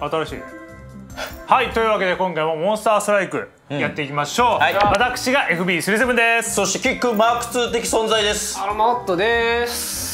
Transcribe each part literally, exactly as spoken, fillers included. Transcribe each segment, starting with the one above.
新しい。はい、というわけで今回もモンスターストライクやっていきましょう。私が エフビースリーセブン です。 そしてキックマークツー的存在です。 アロマットです。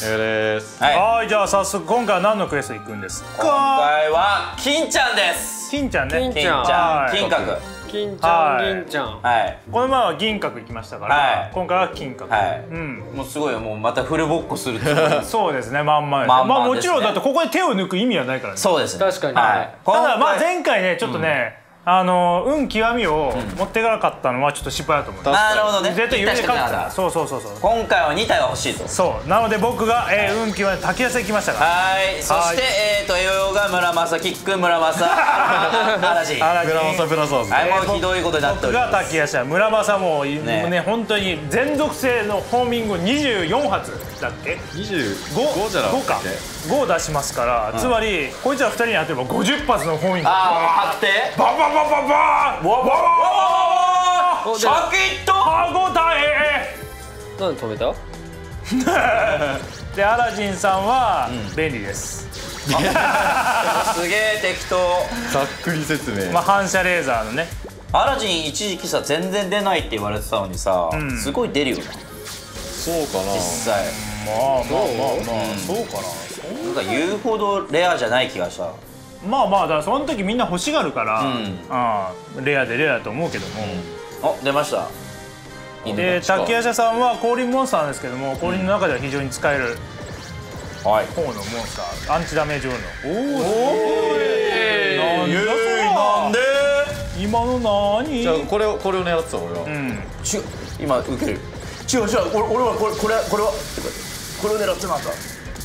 エです。 はい、じゃあ早速今回は何のクエスト行くんですか。 今回は金ちゃんです。 金ちゃんね。 金金ちゃん、金閣。 金ちゃん、銀ちゃん。 はい。 この前は銀閣行きましたから、今回は金閣。 はい。 うん。 もうすごいよ、もうまたフルボッコする。 そうですね、まんまです。まあもちろんだってここで手を抜く意味はないからね。 そうですね。 確かに。 ただまあ前回ねちょっとね。あの運極みを持っていかなかったのはちょっと失敗だと思う。 なるほどね。 絶対揺れて勝ってた。そうそうそうそう。 今回はに体は欲しいと。 そうなので僕が運極み滝安行きましたから。 はい。そしてえっと栄養が村正、キック村正、アラジン、 村正ブラザーズ。 はい、もうひどいことになっております。 僕が滝安、村正もね本当に全属性のホーミングにじゅうよん発だっけ？ にじゅうごじゃなくてか。ご出しますから、つまりこいつらふたりに当てればごじゅっ発のホーミング。 ああ、張って。 バババババー。わわわわわ。シャキッと歯ごたえ。 なんで止めた？ でアラジンさんは便利です。 すげえ適当。 ざっくり説明。 まあ反射レーザーのね。 アラジン一時期さ全然出ないって言われてたのにさ、すごい出るよな。 そうかな。 実際。 まあまあまあまあそうかな。 なんか言うほどレアじゃない気がした。 まあまあだからその時みんな欲しがるから、ああレアでレアだと思うけども。 あ、出ました。 で滝夜叉さんは降臨モンスターなんですけども、降臨の中では非常に使える方のモンスター、アンチダメージオールの。おお。なんで？今の何？ じゃあこれをこれを狙ってた俺は。 うん。 違う。今受ける。違う違う。俺俺はこれこれこれはこれを狙ってなんだ。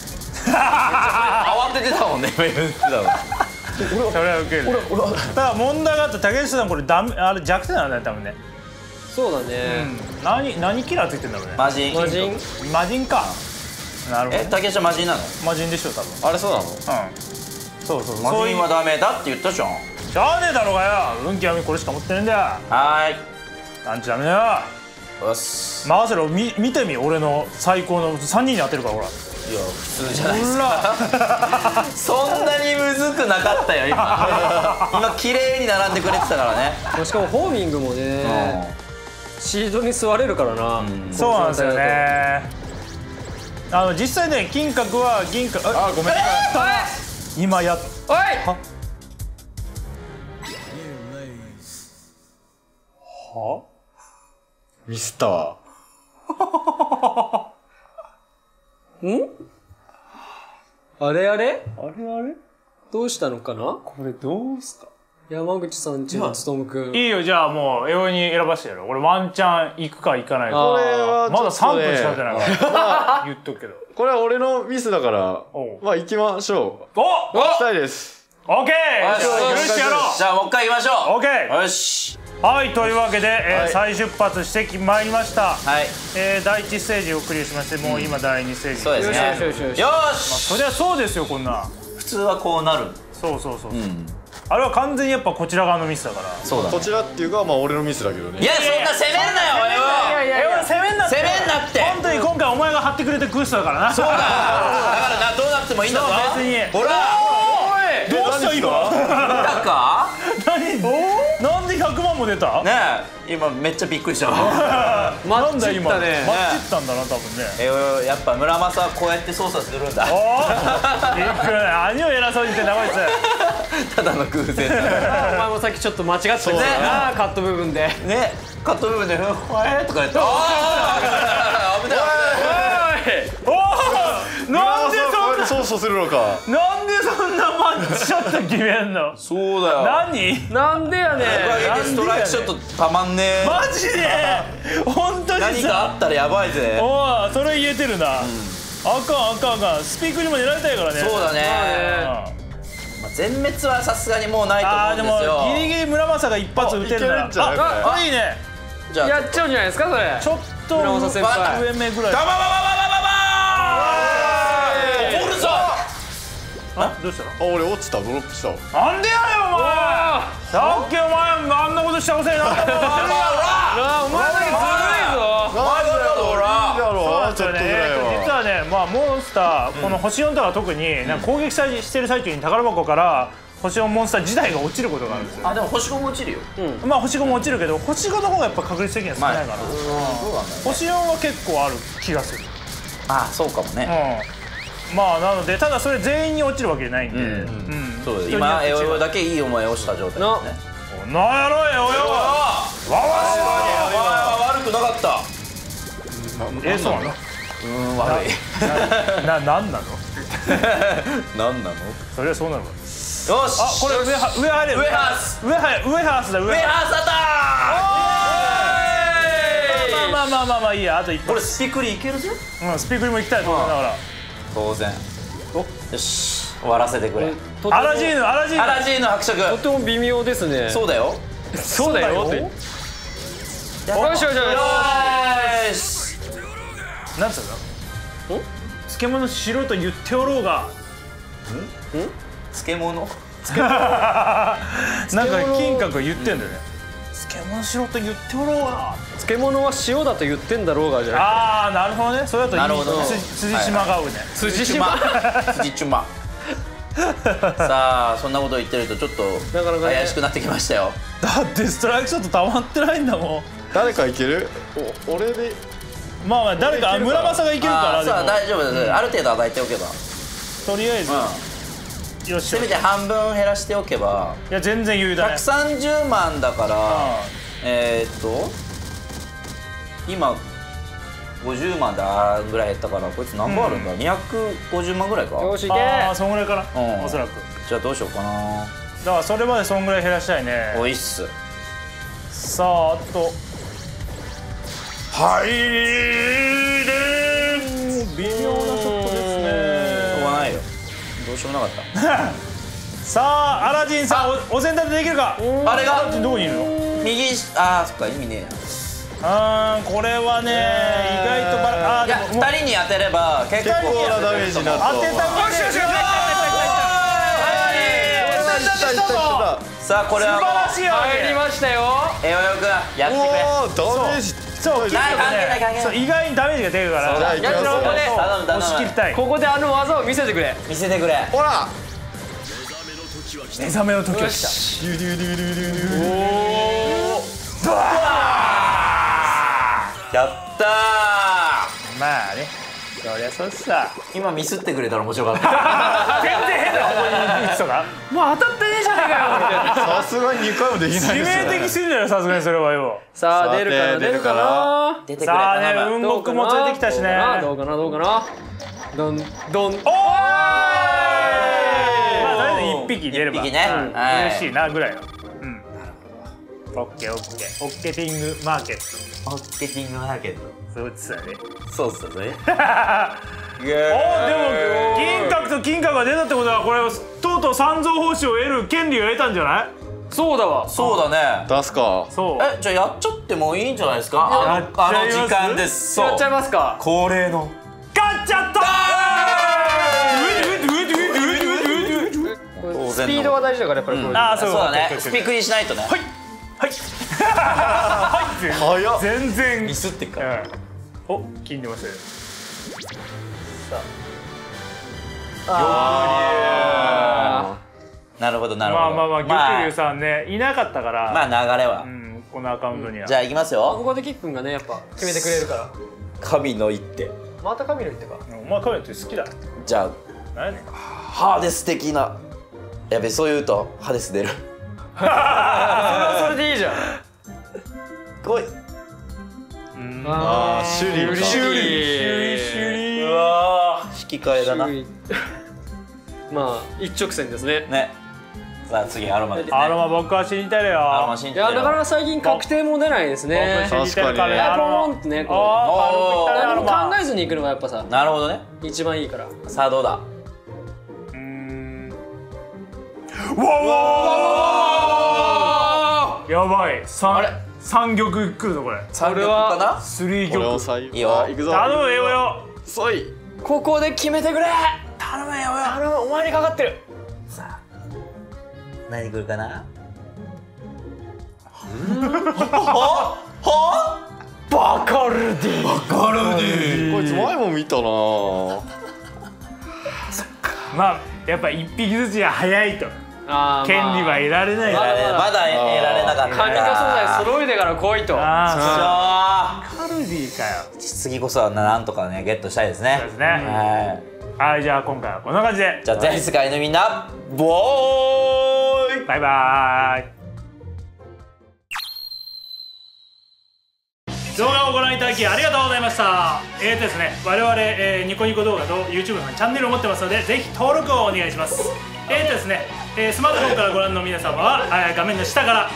慌ててたもんね。言ってたの。 それは受ける。ただ問題があって竹内さんこれダメあれ弱点なんだよ多分ね。 そうだね。 何何キラーついてんだろうね。 マジン。 マジン。 マジンか。なるほど。 え、竹内さんマジンなの？ マジンでしょ多分。 あれそうなの？ うん。そうそう。 マジンはダメだって言ったじゃん。 しゃあねえだろうがよ。運極みこれしか持ってねえんだよ。 はーい。 アンチダメだよ。 よし。 回せろ見見てみ俺の最高のさんにんに当てるからほら。 いや普通じゃないですか。そんなにむずくなかったよ今。今綺麗に並んでくれてたからね。 しかもホーミングもねシードに座れるからな。 そうなんですよね。あの実際ね金閣は銀閣あごめん。 今やっおいはミスったわ。 ん？あれあれ？ あれあれどうしたのかな？ これどうすか？ 山口さんちのつとむくん。 いいよじゃあもうエオに選ばせてやろう。俺ワンチャン行くか行かないか。 これはまださんぷんしか経ってないから言っとくけど。 これは俺のミスだからまあ行きましょう。 お行きたいです。 オッケー許してやろう。 じゃあもう一回行きましょう。 オッケーよし。 はいというわけで、えー、再出発してまいりました。 はい。 えー、だいいちステージをクリアしましてもう今だいにステージ。 そうですね。 よしよしよし。 よし。 そりゃそうですよこんな。 普通はこうなる。 そうそうそう。あれは完全にやっぱこちら側のミスだから。 そうだ。 こちらっていうかまあ俺のミスだけどね。 いやそんな責めんなよ俺は。 いやいやいや責めんなって。 責めんなって。 本当に今回お前が張ってくれてクエストだからな。そうだ。 だからなどうなってもいいんだぞ。 別に。 ほら。 どうした今？ だか？ 何？なんでひゃくまんも出た？ ねえ今めっちゃびっくりした。 なんだ今？マッチったんだな多分ね。 えやっぱ村正はこうやって操作するんだ。 おお。びっくり。何を偉そうに言ってんだこいつ。 ただの偶然。 お前もさっきちょっと間違ってたなカット部分で。 ねカット部分で「ふんほえ」とか言って「ああ危ない危ない」。 おおなんでそんな操作するのか。 なんでそんなマッチショット決めんの？ そうだよ。 何？ なんでやねん。 おかげでストライクショットたまんねえ。 マジで？本当にさ。 何かあったらやばいぜ。 おおそれ言えてるな。あかんあかんあかん。スピークにも狙いたいからね。 そうだね。全滅はさすがにもうないと思うんですよ。 あーでもギリギリ村正が一発撃てるなら。あこれいいね。 じゃあやっちゃうんじゃないですかそれ。 ちょっと村正先輩上目ぐらい。 ババババババババー。怒るぞ。 あどうしたの？ あ俺落ちたドロップしたわ。 なんでやねんお前。さっきお前あんなことしたおせいなったもん。 お前だけずるいぞ。 なんだろうら。 ちょっとぐらいは。 実はねまあモンスターこの星よんとか特になんか攻撃してる最中に宝箱から星ごモンスター自体が落ちることがあるんですよ。 あでも星ごも落ちるよ。 まあ星ごも落ちるけど星ごの方がやっぱ確率的には少ないから、星よんは結構ある気がする。 あそうかもね。 まあなのでただそれ全員に落ちるわけじゃないんで、 そうです。今エオヨだけいい思いをした状態ですね。 なんやろエオヨは悪くなかった。 えそうなの？ うん悪い。 ななんなの？ なんなの？ それはそうなのか。 よし。 あこれ上は上入れる。 上ハース。 上入上ハースだ上。 上ハースアタック。 まあまあまあまあいいやあと一個。 これスピクリいけるぜ。 うんスピクリも行きたいと思いながら。 当然。よし終わらせてくれ。 アラジーヌアラジーヌ。 アラジーヌ伯爵。 とても微妙ですね。 そうだよ。 そうだよって。よしよしよし。 なんつうの？漬物しろと言っておろうが。 漬物？ なんか金閣言ってんだよね。漬物しろと言っておろうが。 漬物は塩だと言ってんだろうがじゃない。 ああなるほどね。それだといい。 なるほど。 辻島が合うね。 辻島。辻島。さあそんなこと言ってるとちょっと怪しくなってきましたよ。 だってストライクショット溜まってないんだもん。 誰かいける？お俺で。 まあまあ誰か村正がいけるから。 さあ大丈夫です。ある程度与えておけば。 とりあえず。よし。 せめて半分減らしておけば。 いや全然余裕だね。 ひゃくさんじゅうまんだからえっと今ごじゅうまんだぐらい減ったからこいつ何本あるんだ？にひゃくごじゅうまんぐらいか。 よしいけ。 ああそんぐらいかな。おそらく。 じゃあどうしようかな。 だからそれまでそんぐらい減らしたいね。 おいっす。 さああと入れ微妙なショットですね。 しょうがないよ。どうしようもなかった。 さあアラジンさんお膳立てできるか。 あれがアラジンどこにいるの？ 右あーそっか意味ねえな。 あーこれはね意外とバラあいやふたりに当てれば結構なダメージになる。 当てたよしよしよしさあこれは素晴らしいよ。 入りましたよ。 エオヨくんやってくれ。 おーダメージ。 そう関係ない関係ない。 そう意外にダメージが出るから。 じゃあ行きますよ。 ここで頼む頼む。 押し切りたい。 ここであの技を見せてくれ。 見せてくれ。 ほら。 目覚めの時は来た。 やったー。 まあねそりゃそうっさ。 今ミスってくれたら面白かった。 全然変な方向に行ってたか。 もう当たってねえじゃねえかよみたいな。 さすがににかいもできないです致よね。 命的すぎるよさすがにそれはよ。 さあ出るかな出るかな。 出てくれさあね頼む。 運木も連れてきたしね。 どうかなどうかな。どんどん。 おーい。まあとりあえず一匹出れば一匹ねうんはい嬉しいなぐらいの。うん。オッケーオッケーオッケーティングマーケット。 マーケティングマーケット。 そうですよね。 そうっすよね。 おでも金閣と金閣が出たってことはこれとうとう三蔵法師を得る権利を得たんじゃない？ そうだわ。 そうだね。 出すか。 そう。 えじゃあやっちゃってもいいんじゃないですか。あのあの時間です。そうやっちゃいますか。 恒例の。 勝っちゃったー。 スピードが大事だからやっぱりこれ。 ああそうそうだね。スピクリしないとね。 はいはい。 早っ。 全然ミスってっから。 お金出ましたよ。 なるほどなるほど。 まあまあまあ玉龍さんねいなかったからまあ流れは。 うんこのアカウントには。 じゃあ行きますこよ。 こでキックンがねやっぱ決めてくれるから。 神の一手。 また神の言ってか。 お前カメラって好きだ。 じゃあ何やねん。 ハーデス的な。やべそう言うとハデス出る。 それはそれでいいじゃん。 来い。 ああシュリーか。 シュリー。 うわー引き換えだな。 まあ一直線ですね。 ね。さあ次アロマですね。 アロマ僕は死にたいよ。 アロマ信じてるよ。 いやだから最近確定も出ないですね。 僕死にたいからね。 確かにアロマポンってねこうああ何も考え。 えずに行くのがやっぱさなるほどね。 一番いいから。 さあどうだ。 うーん。わわやばい。三あれ三玉来るぞこれ。 三玉かな。 スリーこれを玉。 最後。 いいよあ行くぞ。 頼むよよ。 そい。 ここで決めてくれ。 頼むよよ。 頼むお前にかかってる。 さあ何来るかな。 バカルディ。 ガルデこいつ前も見たな。 まあやっぱ一匹ずつが早いと。 あー、 権利は得られない。 まだまだ得られなかったカニカ素材揃えてから来いと。 ああ、カルビーかよ。 次こそはなんとかねゲットしたいですね。 そうですね。 はい、 はい、じゃあ今回はこんな感じで。 じゃあ全世界のみんなボーイ。 バイバーイ。動画をご覧いただきありがとうございました。えーとですね、我々、えー、ニコニコ動画と YouTube のチャンネルを持ってますので、ぜひ登録をお願いします。えーとですね、えー、スマートフォンからご覧の皆様は、えー、画面の下から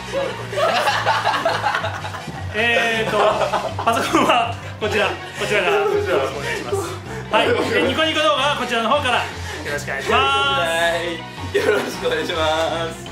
えーとパソコンはこちらこちらからお願いします。はい、えー、ニコニコ動画はこちらの方からよろしくお願いします。 よろしくお願いします。